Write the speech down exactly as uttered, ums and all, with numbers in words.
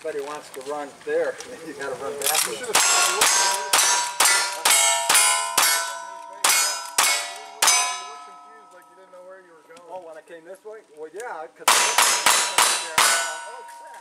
everybody wants to run there, you got to run backwards. You should have Oh, when I came this way? Well, yeah, because I looked there, oh, crap.